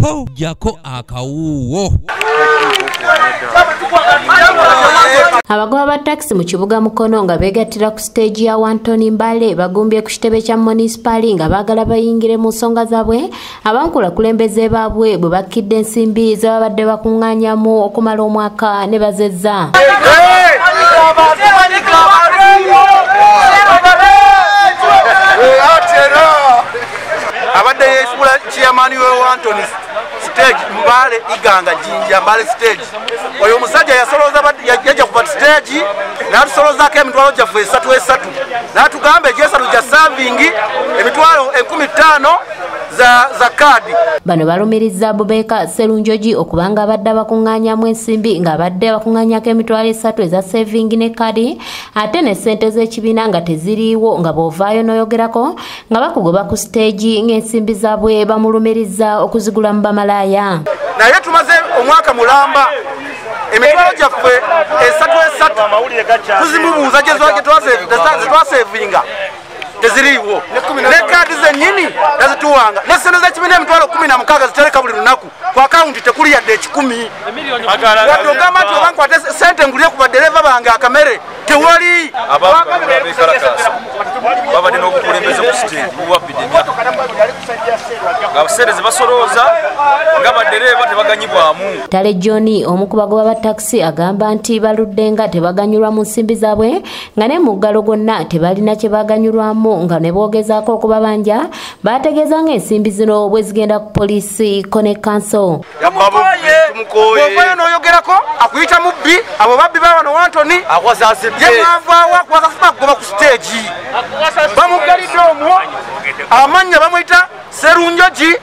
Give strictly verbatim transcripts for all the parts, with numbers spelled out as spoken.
po jako akawuwo. Abagoba ba taxi mu kibuga Mukono nga begattira ku stage ya Wantoni Mbale bagumbye ku kitebe kya municipal nga bagala bayingire mu nsonga zaabwe abankula kulembeze baabwe bwe bakkidde ensimbi z'abadde bakungaanyamu okumala omwaka ne bazezza. Abadde yeesula chairman we Wantoni stage Mbale iganga jinja Mbale stage oyo musajja yasoloza yajja ku stage n'atusolozaako emitwalo gyaffe esatu esatu n'atugamba egyesatu gya serving emitwalo enkumi ttaano za za kadi. Bano balumiriza Bubeka Serunjoji okubanga abadde abakungaanyamu ensimbi nga abadde abakungaanyako emitwalo esatu eza saving ne kadi ate ne ssente z'ekibiina nga teziriiwo nga bw'ovaayo n'oyogerako nga bakugoba ku stage ng'ensimbi zaabwe bamulumiriza okuzigula mu bamalaaya. Naye tumaze omwaka mulamba emitwalo gyaffe esatu esatu tuzimubuuza gye twasevinga teziriiwo ne kaadi zennyini nazituwanga ne ssente z'ekibiina emitwalo kumi na mukaaga zitereka buli lunaku ku akawunti tekuli yadde ekikumi wadde ogamba nti oba nkwate ssente ngulire ku badereva bange akamere tewali babadde n'obukulembeze ku stage buwabbidde nga ssente zebasolooza nga badereva tebaganyibwamu. Tale John omu ku bagoba ba taxi agamba nti baludde nga tebaganyulwa mu nsimbi zaabwe nga ne mu ggalo gonna tebalina kye baganyulwamu nga ne boogezaako okubabanja bategeeza ng'ensimbi zino bwe zigenda ku poliisi Kone Council. Bw'ovaayo n'oyogerako akuyita mubbi abo babbi ba wano Wantoni ye mwavaawo akwasasima kugoba ku stage bamugalidde omwo amannya bamuyita Serunjoji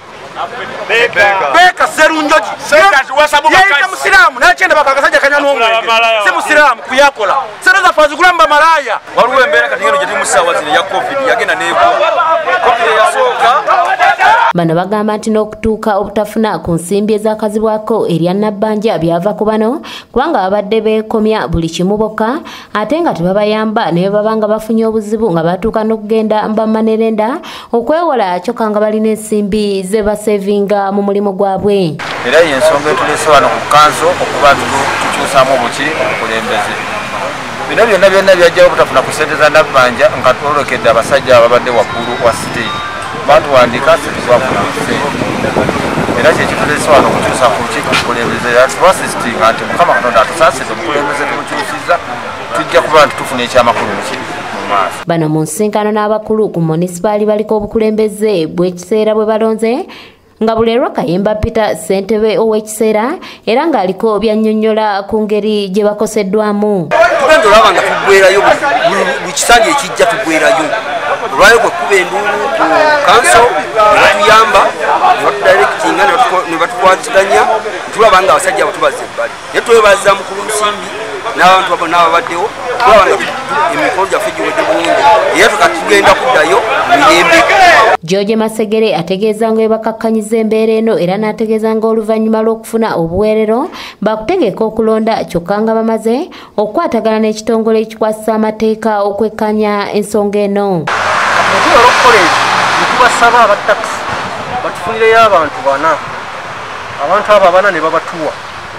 Beka Serunjoji yeyita musiraamu nakyenda bakakasajja kanya n'omwenge si musiraamu kuyakola sente zaffe azigula mu bamalaaya. Waliwo embeera kati ngeno gye tuli mu ssaawa zino eya covid yagenda n'egwa eyasooka. Bano bagamba nti n'okutuuka obutafuna ku nsimbi ezakazibwako erya Nabbanja byava ku bano kubanga babadde beekomya buli kimu bokka ate nga tebabayamba ne baba nga bafunye obuzibu nga batuuka n'okugenda mbamanerenda okwewola kyokka nga balina ensimbi ze basevinga mu mulimu gwabwe. Era y'ensonga etuleese wano ku kanso okuba tukyusaamu obukiri obukulembeze. Bino byonna byonna byajjawo obutafuna ku ssente za Nabbanja nga twolokedde abasajja ababadde waggulu wa stage bantu wandika sitwafuna ssente era kyekituleese wano okukyusa ku lukiiko obukulembeze twasisitinga nti Mukama Katonda atusaasire obukulembeze tumukyusiza tujja kuba nti tufuna ekyamakulu mu maaso. Bano mu nsinkano n'abakulu ku munisipaali baliko obukulembeze bw'ekiseera bwe balonze nga Bulerwa Kayemba Peter ssentebe ow'ekiseera era ng'aliko byannyonnyola ku ngeri gye bakoseddwamu. Tugenda olaba nga tuggwerayo buli kisanja ekijja tuggwerayo olwayo bwe kuba enduulu ku kanso ne batuyamba ne batudirectinga ne batukwatiganya tulaba nga abasajja abo tubaza ebbali naye twebaza mukulu Nsimbi n'abantu abo n'ababaddewo tulaba nga emikolo gyaffe giwedde bulungi era tukati tugenda kuddayo mirembe. George Masegere ategeeza nga bakakkanyiza embeera eno era n'ategeeza nga oluvannyuma lw'okufuna obuweerero bakutegeka okulonda kyokka nga bamaze okukwatagana n'ekitongole ekikwasisa amateeka okwekkanya ensonga eno. Mutuwa olw'okukola ekyo ne tubasaba aba taxi batufunireyo abantu bana abantu abo abana ne babatuwa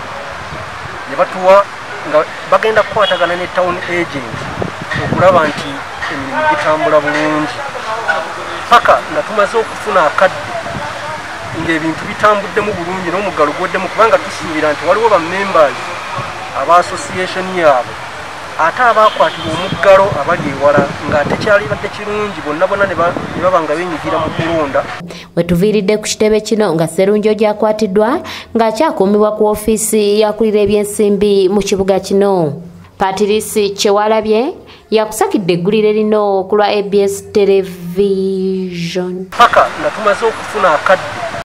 ne batuwa nga bagenda kukwatagana ne town agent okulaba nti emirimu gitambula bulungi paka nga tumaze okufuna akadde ng'ebintu bitambuddemu bulungi n'omuggalo gwoddemu kubanga tusuubira nti waliwo bammembers aba association yaabwe ate abaakwatibwa omuggalo abali ewala ng'ate kyalibadde kirungi bonna bonna ne baba nga beenyigira mu kulonda. We tuviiridde ku kitebe kino nga Serunjoji akwatiddwa ng'akyakuumibwa ku ofiisi yakulira ebyensimbi mu kibuga kino. Patrice Kyewalabye yakusakidde eggulire lino ku lwa A B S Television. Paka nga tumaze okufuna akadde